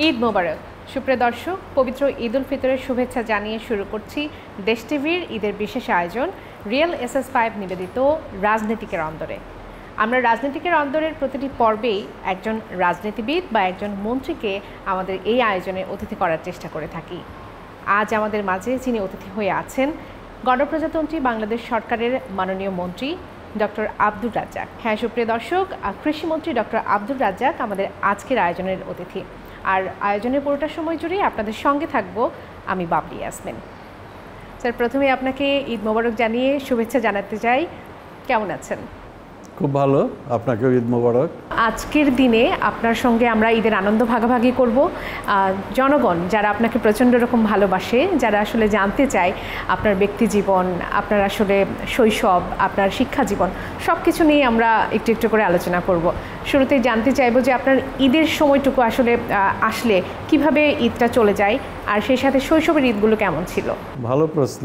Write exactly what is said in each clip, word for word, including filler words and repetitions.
ঈদ মোবারক। সুপ্রিয় দর্শক, পবিত্র ঈদ উল ফিতরের শুভেচ্ছা জানিয়ে শুরু করছি দেশ টিভির ঈদের বিশেষ আয়োজন রিয়েল এস এস ফাইভ নিবেদিত রাজনীতিকের অন্দরে। আমরা রাজনীতিকের অন্দরের প্রতিটি পর্বেই একজন রাজনীতিবিদ বা একজন মন্ত্রীকে আমাদের এই আয়োজনে অতিথি করার চেষ্টা করে থাকি। আজ আমাদের মাঝে যিনি অতিথি হয়ে আছেন গণপ্রজাতন্ত্রী বাংলাদেশ সরকারের মাননীয় মন্ত্রী ডক্টর আব্দুর রাজ্জাক। হ্যাঁ সুপ্রিয় দর্শক, কৃষিমন্ত্রী ডক্টর আব্দুর রাজ্জাক আমাদের আজকের আয়োজনের অতিথি। আর আয়োজনের পুরোটা সময় জুড়ে আপনাদের সঙ্গে থাকবো আমি বাবলি ইয়াসমিন। স্যার, প্রথমে আপনাকে ঈদ মোবারক জানিয়ে শুভেচ্ছা জানাতে চাই। কেমন আছেন? খুব ভালো, আপনাকেও ঈদ মোবারক। আজকের দিনে আপনার সঙ্গে আমরা ঈদের আনন্দ ভাগাভাগি করব। জনগণ যারা আপনাকে প্রচণ্ড রকম ভালোবাসে, যারা আসলে জানতে চায় আপনার ব্যক্তি জীবন, আপনার আসলে শৈশব, আপনার শিক্ষা জীবন, সব কিছু নিয়ে আমরা একটু একটু করে আলোচনা করব। শুরুতেই জানতে চাইবো যে আপনার ঈদের সময়টুকু আসলে আসলে কিভাবে ঈদটা চলে যায়, আর সেই সাথে শৈশবের ঈদগুলো কেমন ছিল? ভালো প্রশ্ন,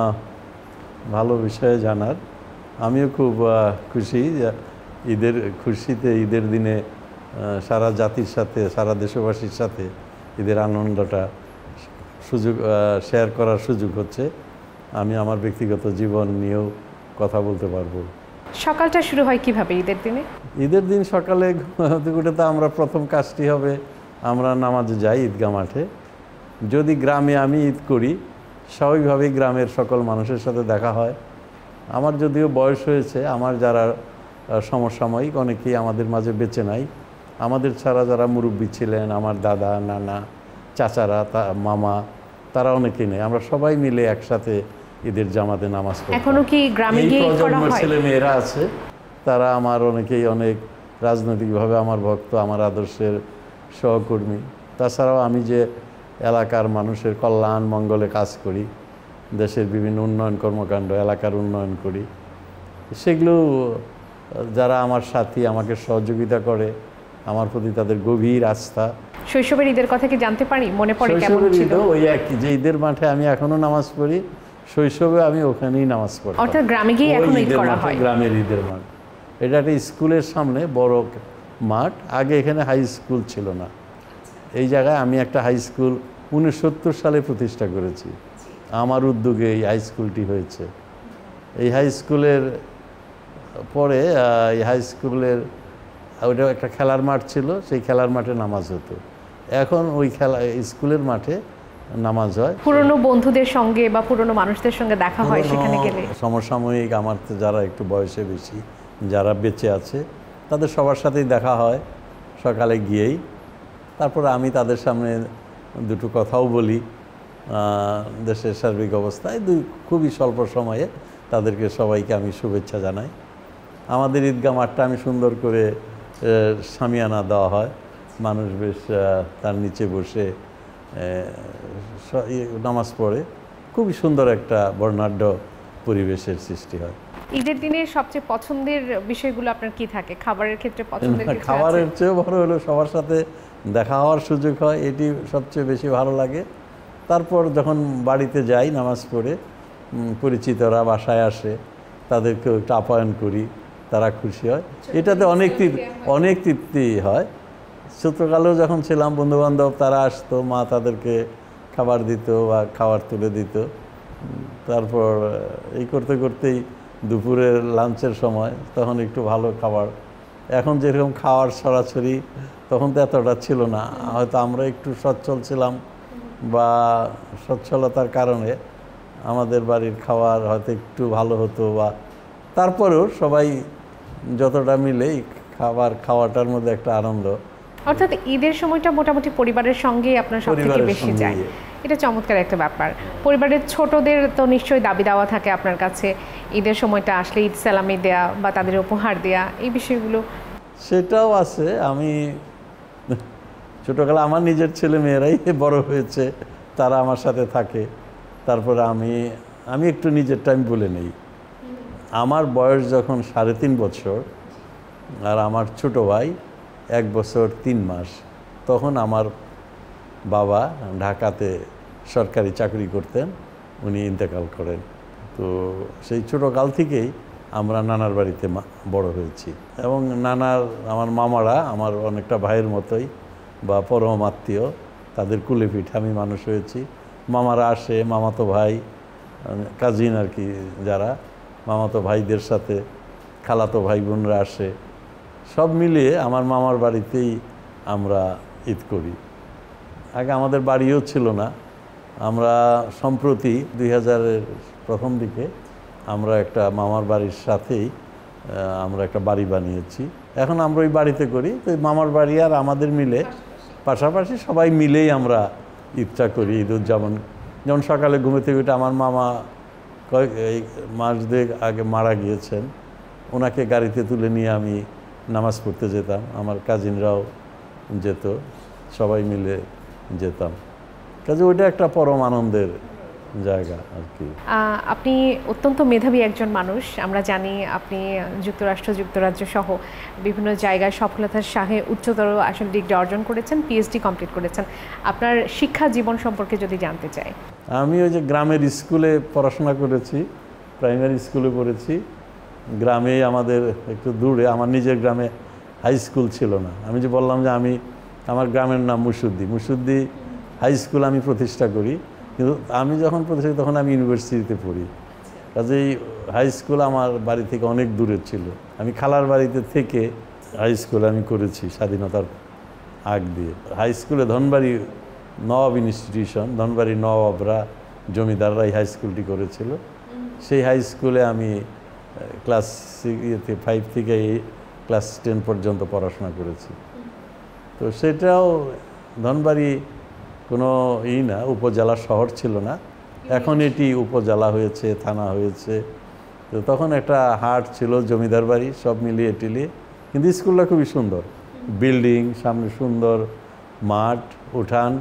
ভালো বিষয়ে জানার। আমিও খুব খুশি ঈদের খুশিতে, ঈদের দিনে সারা জাতির সাথে, সারা দেশবাসীর সাথে ঈদের আনন্দটা সুযোগ শেয়ার করার সুযোগ হচ্ছে। আমি আমার ব্যক্তিগত জীবন নিয়েও কথা বলতে পারবো। সকালটা শুরু হয় কিভাবে ঈদের দিনে? ঈদের দিন সকালে ঘুরে তো আমরা প্রথম কাজটি হবে আমরা নামাজে যাই ঈদগাহ মাঠে। যদি গ্রামে আমি ঈদ করি, স্বাভাবিকভাবেই গ্রামের সকল মানুষের সাথে দেখা হয়। আমার যদিও বয়স হয়েছে, আমার যারা সমসাময়িক অনেকেই আমাদের মাঝে বেঁচে নাই। আমাদের ছাড়া যারা মুরব্বী ছিলেন, আমার দাদা, নানা, চাচারা, তা মামা, তারা অনেকেই নেই। আমরা সবাই মিলে একসাথে ঈদের জামাতে নামাজ পড়ি। এখনো কি গ্রামে গিয়ে করা হয়? ছেলে মেয়েরা আছে, তারা আমার অনেকেই অনেক রাজনৈতিকভাবে আমার ভক্ত, আমার আদর্শের সহকর্মী। তাছাড়াও আমি যে এলাকার মানুষের কল্যাণ মঙ্গলে কাজ করি, দেশের বিভিন্ন উন্নয়ন কর্মকাণ্ড, এলাকার উন্নয়ন করি, সেগুলো যারা আমার সাথী, আমাকে সহযোগিতা করে, আমার প্রতি তাদের গভীর আস্থা। শৈশবের ঈদের কথা কি জানতে পারি? মনে পড়ে কেমন ছিল? ওই একই যে ঈদের মাঠে আমি এখনো নামাজ পড়ি, শৈশবে আমি ওখানেই নামাজ পড়ি। অর্থাৎ গ্রামে গিয়ে এখন ঈদ করা হয়? গ্রামের ঈদের মাঠ, এটা একটা স্কুলের সামনে বড় মাঠ। আগে এখানে হাই স্কুল ছিল না। এই জায়গায় আমি একটা হাই স্কুল উনিশশো সত্তর সালে প্রতিষ্ঠা করেছি। আমার উদ্যোগে এই হাই স্কুলটি হয়েছে। এই হাই স্কুলের পরে এই হাই স্কুলের ওইটা একটা খেলার মাঠ ছিল, সেই খেলার মাঠে নামাজ হতো। এখন ওই খেলা স্কুলের মাঠে নামাজ হয়। পুরনো বন্ধুদের সঙ্গে বা পুরনো মানুষদের সঙ্গে দেখা হয় সেখানে গেলে? সমসাময়িক আমার যারা একটু বয়সে বেশি, যারা বেঁচে আছে, তাদের সবার সাথেই দেখা হয় সকালে গিয়েই। তারপরে আমি তাদের সামনে দুটো কথাও বলি দেশের সার্বিক অবস্থায়। দুই খুবই স্বল্প সময়ে তাদেরকে সবাইকে আমি শুভেচ্ছা জানাই। আমাদের ঈদগাহ মাঠটা আমি সুন্দর করে শামিয়ানা দেওয়া হয়, মানুষ বেশ তার নিচে বসে নামাজ পড়ে। খুবই সুন্দর একটা বর্ণাঢ্য পরিবেশের সৃষ্টি হয়। ঈদের দিনে সবচেয়ে পছন্দের বিষয়গুলো আপনার কি থাকে? খাবারের ক্ষেত্রে পছন্দের কিছু আছে? খাবারের চেয়েও বড় হলো সবার সাথে দেখা হওয়ার সুযোগ হয়, এটি সবচেয়ে বেশি ভালো লাগে। তারপর যখন বাড়িতে যাই নামাজ পড়ে, পরিচিতরা বাসায় আসে, তাদেরকেও একটু আপ্যায়ন করি, তারা খুশি হয়। এটাতে অনেক অনেক তৃপ্তি হয়। ছোটকালেও যখন ছিলাম, বন্ধুবান্ধব তারা আসতো, মা তাদেরকে খাবার দিত বা খাবার তুলে দিত। তারপর এই করতে করতেই দুপুরের লাঞ্চের সময় তখন একটু ভালো খাবার। এখন যেরকম খাওয়ার ছড়াছড়ি, তখন তো এতটা ছিল না। হয়তো আমরা একটু সচ্ছল ছিলাম বা সচ্ছলতার কারণে আমাদের বাড়ির খাবার হয়তো একটু ভালো হতো, বা তারপরেও সবাই যতটা মিলেই খাবার খাওয়াটার মধ্যে একটা আনন্দ। অর্থাৎ ঈদের সময়টা মোটামুটি পরিবারের সঙ্গে আপনার সবথেকে বেশি যায়, এটা চমৎকার একটা ব্যাপার। পরিবারের ছোটদের তো নিশ্চয়ই দাবি দেওয়া থাকে আপনার কাছে ঈদের সময়টা আসলে ঈদ সালামি দেয়া বা তাদের উপহার দেয়া, এই বিষয়গুলো? সেটাও আছে। আমি ছোটোবেলা আমার নিজের ছেলে মেয়েরাই বড় হয়েছে, তারা আমার সাথে থাকে। তারপরে আমি আমি একটু নিজের টাইম বলে নেই। আমার বয়স যখন সাড়ে তিন বছর আর আমার ছোট ভাই এক বছর তিন মাস, তখন আমার বাবা ঢাকাতে সরকারি চাকরি করতেন, উনি ইন্তেকাল করেন। তো সেই ছোটোকাল থেকেই আমরা নানার বাড়িতে বড় হয়েছি এবং নানার আমার মামারা আমার অনেকটা ভাইয়ের মতোই, বা পরম আত্মীয়, তাদের কুলে পিঠে আমি মানুষ হয়েছি। মামারা আসে, মামাতো ভাই, কাজিন আর কি, যারা মামাতো ভাইদের সাথে খালাতো ভাই বোনরা আসে, সব মিলিয়ে আমার মামার বাড়িতেই আমরা ঈদ করি। আগে আমাদের বাড়িও ছিল না। আমরা সম্প্রতি দুই হাজারের প্রথম দিকে আমরা একটা মামার বাড়ির সাথেই আমরা একটা বাড়ি বানিয়েছি। এখন আমরা ওই বাড়িতে করি। তো মামার বাড়ি আর আমাদের মিলে পাশাপাশি সবাই মিলেই আমরা ঈদটা করি, ঈদ উদযাপন। যেমন সকালে ঘুমে থেকে উঠে আমার মামা কয়েক এই মাস দুয়েক আগে মারা গিয়েছেন, ওনাকে গাড়িতে তুলে নিয়ে আমি নামাজ পড়তে যেতাম, আমার কাজিনরাও যেত, সবাই মিলে যেতাম। কাজে ওইটা একটা পরম আনন্দের জায়গা আর কি। আপনি অত্যন্ত মেধাবী একজন মানুষ, আমরা জানি। আপনি যুক্তরাষ্ট্র, যুক্তরাজ্য সহ বিভিন্ন জায়গায় সফলতার সাথে উচ্চতর আসলে ডিগ্রি অর্জন করেছেন, পিএইচডি কমপ্লিট করেছেন। আপনার শিক্ষা জীবন সম্পর্কে যদি জানতে চাই। আমি ওই যে গ্রামের স্কুলে পড়াশোনা করেছি, প্রাইমারি স্কুলে পড়েছি। গ্রামেই আমাদের একটু দূরে, আমার নিজের গ্রামে হাই স্কুল ছিল না। আমি যে বললাম যে আমি, আমার গ্রামের নাম মুসুদ্দি, মুসুদ্দি হাই স্কুল আমি প্রতিষ্ঠা করি। কিন্তু আমি যখন প্রতিষ্ঠা তখন আমি ইউনিভার্সিটিতে পড়ি, কাজেই হাই স্কুল আমার বাড়ি থেকে অনেক দূরে ছিল। আমি খালার বাড়িতে থেকে হাই স্কুল আমি করেছি স্বাধীনতার আগ দিয়ে। হাই স্কুলে ধনবাড়ি নবাব ইনস্টিটিউশন, ধনবাড়ি নবাবরা, জমিদাররা এই হাই স্কুলটি করেছিল। সেই হাই স্কুলে আমি ক্লাস ইয়েতে ফাইভ থেকে ক্লাস টেন পর্যন্ত পড়াশোনা করেছি। তো সেটাও ধনবাড়ি কোনো ই না, উপজেলা শহর ছিল না, এখন এটি উপজেলা হয়েছে, থানা হয়েছে। তো তখন একটা হাট ছিল, জমিদার বাড়ি, সব মিলিয়ে টিলিয়ে। কিন্তু স্কুলটা খুবই সুন্দর, বিল্ডিং, সামনে সুন্দর মাঠ, উঠান,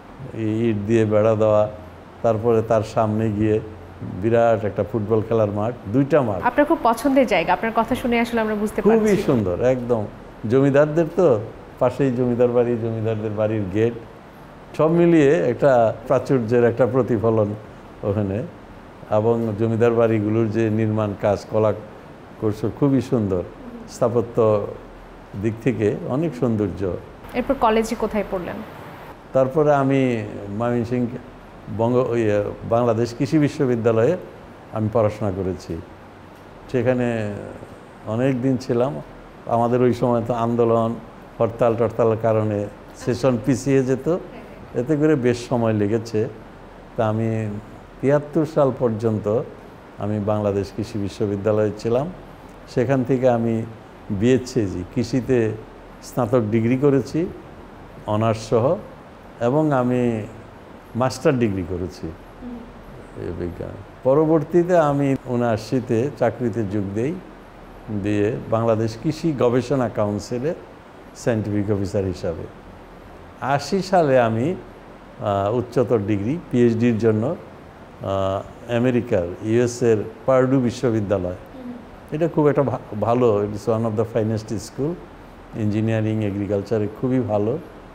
ইট দিয়ে বেড়া দেওয়া, তারপরে তার সামনে গিয়ে বিরাট একটা ফুটবল খেলার মাঠ, দুইটা মাঠ। আপনার খুব পছন্দের জায়গা, আপনার কথা শুনে আসলে আমরা বুঝতে পারছি। খুবই সুন্দর, একদম জমিদারদের, তো পাশেই জমিদার বাড়ি, জমিদারদের বাড়ির গেট, সব মিলিয়ে একটা প্রাচুর্যের একটা প্রতিফলন ওখানে। এবং জমিদার বাড়িগুলোর যে নির্মাণ কাজ, কলা কৌশল খুবই সুন্দর, স্থাপত্য দিক থেকে অনেক সৌন্দর্য। এরপর কলেজে কোথায় পড়লেন? তারপরে আমি ময়মনসিংহ বঙ্গ বাংলাদেশ কৃষি বিশ্ববিদ্যালয়ে আমি পড়াশোনা করেছি। সেখানে অনেক দিন ছিলাম। আমাদের ওই সময় তো আন্দোলন, হরতাল টরতালের কারণে সেশন পিছিয়ে যেত, এতে করে বেশ সময় লেগেছে। তা আমি তিয়াত্তর সাল পর্যন্ত আমি বাংলাদেশ কৃষি বিশ্ববিদ্যালয়ে ছিলাম। সেখান থেকে আমি বিএসসি কৃষিতে স্নাতক ডিগ্রি করেছি অনার্স সহ, এবং আমি মাস্টার ডিগ্রি করেছি বিজ্ঞান। পরবর্তীতে আমি উনআশিতে চাকরিতে যোগ দেই, দিয়ে বাংলাদেশ কৃষি গবেষণা কাউন্সিলে সায়েন্টিফিক অফিসার হিসাবে। আশি সালে আমি উচ্চতর ডিগ্রি পিএইচডির জন্য আমেরিকার ইউএসের পার্ডু বিশ্ববিদ্যালয়, এটা খুব একটা ভালো, it is one of the finest school, engineering এগ্রিকালচারে খুবই ভালো,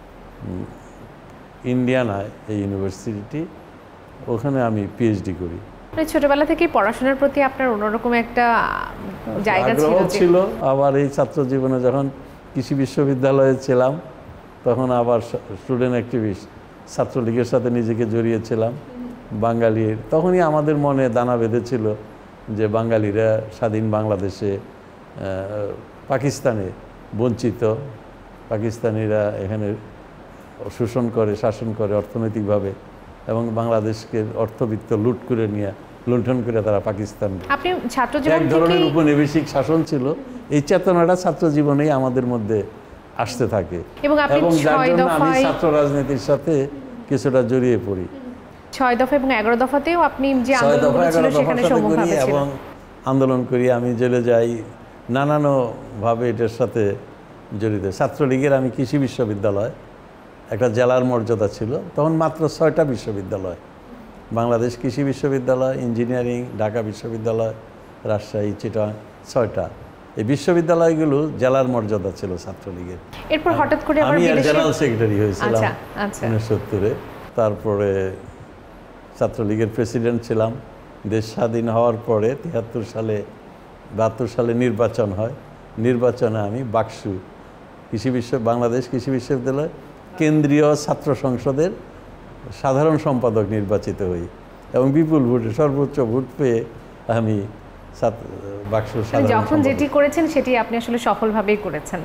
ইন্ডিয়ানায় এই ইউনিভার্সিটি, ওখানে আমি পিএইচডি করি। ছোটবেলা থেকে পড়াশোনার প্রতি আপনার অন্যরকম একটা জায়গা ছিল। আবার এই ছাত্র জীবনে যখন কৃষি বিশ্ববিদ্যালয়ে ছিলাম, তখন আবার স্টুডেন্ট অ্যাক্টিভিস্ট, ছাত্রলীগের সাথে নিজেকে জড়িয়েছিলাম। বাঙালির তখনই আমাদের মনে দানা বেঁধেছিল যে বাঙালিরা স্বাধীন বাংলাদেশে, পাকিস্তানে বঞ্চিত, পাকিস্তানিরা এখানে শোষণ করে, শাসন করে অর্থনৈতিকভাবে, এবং বাংলাদেশকে অর্থবিত্ত লুট করে নিয়ে, লুণ্ঠন করে তারা পাকিস্তান, আপনি ছাত্র জীবন এক ধরনের উপনিবেশিক শাসন ছিল। এই চেতনাটা ছাত্র জীবনেই আমাদের মধ্যে আসতে থাকে, এবং যার জন্য আমি ছাত্র রাজনীতির সাথে কিছুটা জড়িয়ে পড়ি। ছয় দফা এবং এগারো দফাতেও আপনি যে আন্দোলনগুলো ছিল সেখানে সম্মুখভাবে ছিলেন। এবং আন্দোলন করি, আমি জেলে যাই, নানানভাবে এটার সাথে জড়িত। ছাত্রলীগের আমি কৃষি বিশ্ববিদ্যালয়, একটা জেলার মর্যাদা ছিল তখন, মাত্র ছয়টা বিশ্ববিদ্যালয়, বাংলাদেশ কৃষি বিশ্ববিদ্যালয়, ইঞ্জিনিয়ারিং, ঢাকা বিশ্ববিদ্যালয়, রাজশাহী, চিটাগাং, ছয়টা। এই বিশ্ববিদ্যালয়গুলো জেলার মর্যাদা ছিল ছাত্রলীগের। এরপর হঠাৎ করে আমি জেনারেল সেক্রেটারি হয়েছিলাম উনসত্তরে। তারপরে ছাত্রলীগের প্রেসিডেন্ট ছিলাম। দেশ স্বাধীন হওয়ার পরে তিয়াত্তর সালে বাহাত্তর সালে নির্বাচন হয়, নির্বাচনে আমি বাকসু কৃষি বিশ্ব বাংলাদেশ কৃষি বিশ্ববিদ্যালয় কেন্দ্রীয় ছাত্র সংসদের সাধারণ সম্পাদক নির্বাচিত হই এবং বিপুল ভোটে সর্বোচ্চ ভোট পেয়ে আমি বাক্স যখন যেটি করেছেন সেটি আপনি আসলে সফলভাবেই করেছেন।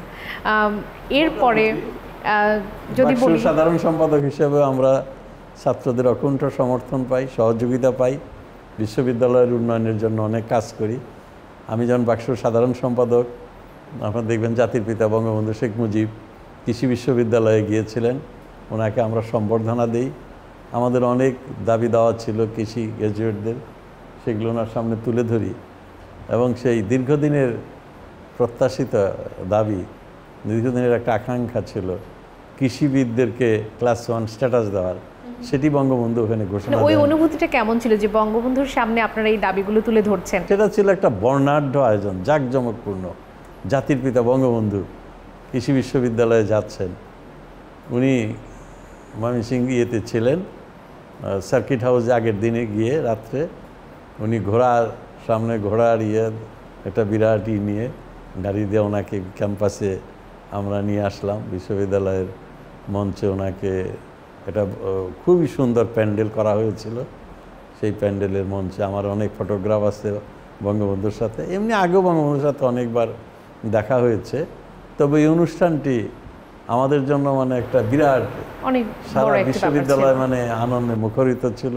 এরপরে যদি বলি সাধারণ সম্পাদক হিসেবে আমরা ছাত্রদের অকুণ্ঠ সমর্থন পাই, সহযোগিতা পাই, বিশ্ববিদ্যালয়ের উন্নয়নের জন্য অনেক কাজ করি। আমি যখন বাক্স সাধারণ সম্পাদক, আপনারা দেখবেন জাতির পিতা বঙ্গবন্ধু শেখ মুজিব কৃষি বিশ্ববিদ্যালয়ে গিয়েছিলেন, ওনাকে আমরা সম্বর্ধনা দিই। আমাদের অনেক দাবি দাওয়া ছিল কৃষি গ্র্যাজুয়েটদের, সেগুলো ওনার সামনে তুলে ধরি এবং সেই দীর্ঘদিনের প্রত্যাশিত দাবি, দীর্ঘদিনের একটা আকাঙ্ক্ষা ছিল কৃষিবিদদেরকে ক্লাস ওয়ান স্ট্যাটাস দেওয়ার, সেটি বঙ্গবন্ধু ওখানে ঘোষণা। ওই অনুভূতিটা কেমন ছিল যে বঙ্গবন্ধুর সামনে আপনারা এই দাবিগুলো তুলে ধরছেন? সেটা ছিল একটা বর্ণাঢ্য আয়োজন, জাঁকজমকপূর্ণ। জাতির পিতা বঙ্গবন্ধু কৃষি বিশ্ববিদ্যালয়ে যাচ্ছেন, উনি ময়মনসিংহ ইয়েতে ছিলেন, সার্কিট হাউসে আগের দিনে গিয়ে রাত্রে উনি ঘোড়ার সামনে ঘোড়ার ইয়ে একটা বিরাট ই নিয়ে গাড়ি দিয়ে ওনাকে ক্যাম্পাসে আমরা নিয়ে আসলাম। বিশ্ববিদ্যালয়ের মঞ্চে ওনাকে এটা খুবই সুন্দর প্যান্ডেল করা হয়েছিল। সেই প্যান্ডেলের মঞ্চে আমার অনেক ফটোগ্রাফ আছে বঙ্গবন্ধুর সাথে। এমনি আগেও বঙ্গবন্ধুর সাথে অনেকবার দেখা হয়েছে, তবে এই অনুষ্ঠানটি আমাদের জন্য মানে একটা বিরাট, অনেক সারা বিশ্ববিদ্যালয় মানে আনন্দে মুখরিত ছিল।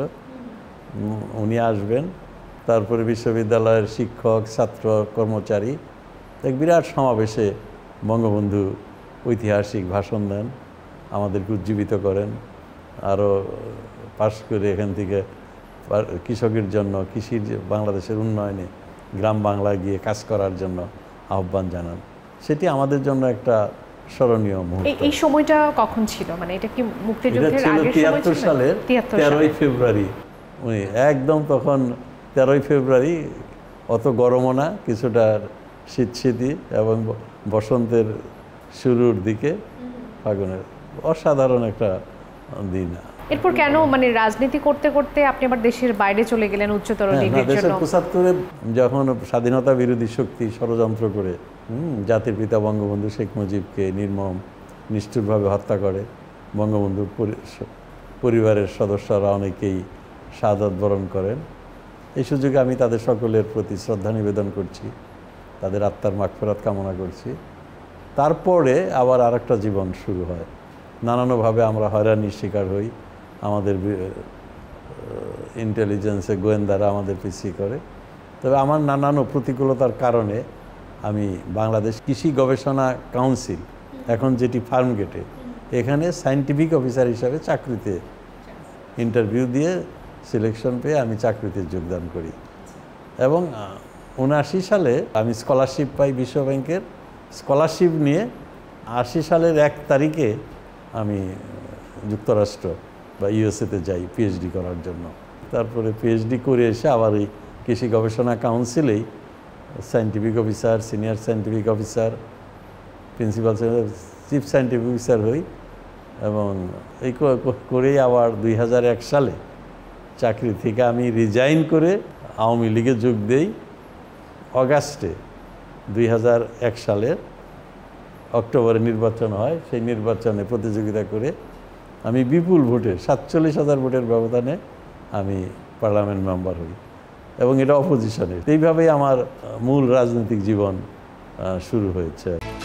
উনি আসবেন, তারপরে বিশ্ববিদ্যালয়ের শিক্ষক, ছাত্র, কর্মচারী এক বিরাট সমাবেশে বঙ্গবন্ধু ঐতিহাসিক ভাষণ দেন, আমাদেরকে উজ্জীবিত করেন। আরও পাশ করে এখান থেকে কৃষকের জন্য, কৃষির বাংলাদেশের উন্নয়নে গ্রাম বাংলায় গিয়ে কাজ করার জন্য আহ্বান জানান। সেটি আমাদের জন্য একটা স্মরণীয় মুহূর্ত। এই সময়টা কখন ছিল, মানে এটা কি মুক্তিযুদ্ধের আগের সময় ছিল? তিয়াত্তর সালের তেরোই ফেব্রুয়ারি। উনি একদম তখন তেরোই ফেব্রুয়ারি, অত গরমও না, কিছুটা শীত শীতই এবং বসন্তের শুরুর দিকে, ফাগুনের অসাধারণ একটা দিন। এরপর কেন মানে রাজনীতি করতে করতে আপনি আবার দেশের বাইরে চলে গেলেন উচ্চতর ডিগ্রির জন্য? পঁচাত্তরে যখন স্বাধীনতা বিরোধী শক্তি ষড়যন্ত্র করে জাতির পিতা বঙ্গবন্ধু শেখ মুজিবকে নির্মম নিষ্ঠুরভাবে হত্যা করে, বঙ্গবন্ধুর পরিবারের সদস্যরা অনেকেই শাহাদাত বরণ করেন। এই সুযোগে আমি তাদের সকলের প্রতি শ্রদ্ধা নিবেদন করছি, তাদের আত্মার মাগফিরাত কামনা করছি। তারপরে আবার আর একটা জীবন শুরু হয়, নানানভাবে আমরা হয়রানির শিকার হই, আমাদের ইন্টেলিজেন্সে গোয়েন্দারা আমাদের পিছিয়ে করে। তবে আমার নানান প্রতিকূলতার কারণে আমি বাংলাদেশ কৃষি গবেষণা কাউন্সিল, এখন যেটি ফার্ম গেটে, এখানে সায়েন্টিফিক অফিসার হিসাবে চাকরিতে ইন্টারভিউ দিয়ে সিলেকশন পেয়ে আমি চাকরিতে যোগদান করি এবং উনআশি সালে আমি স্কলারশিপ পাই বিশ্ব ব্যাংকের। স্কলারশিপ নিয়ে আশি সালের এক তারিখে আমি যুক্তরাষ্ট্র বা ইউএসএতে যাই পিএইচডি করার জন্য। তারপরে পিএইচডি করে এসে আবার এই কৃষি গবেষণা কাউন্সিলেই scientific officer, senior scientific officer, principal chief scientific officer হই এবং এই করেই আবার দুই হাজার এক সালে চাকরি থেকে আমি রিজাইন করে আওয়ামী লীগে যোগ দেই। অগাস্টে দুই হাজার এক সালের অক্টোবরে নির্বাচন হয়, সেই নির্বাচনে প্রতিযোগিতা করে আমি বিপুল ভোটে সাতচল্লিশ হাজার ভোটের ব্যবধানে আমি পার্লামেন্ট মেম্বার হই এবং এটা অপোজিশনে। এইভাবেই আমার মূল রাজনৈতিক জীবন শুরু হয়েছে।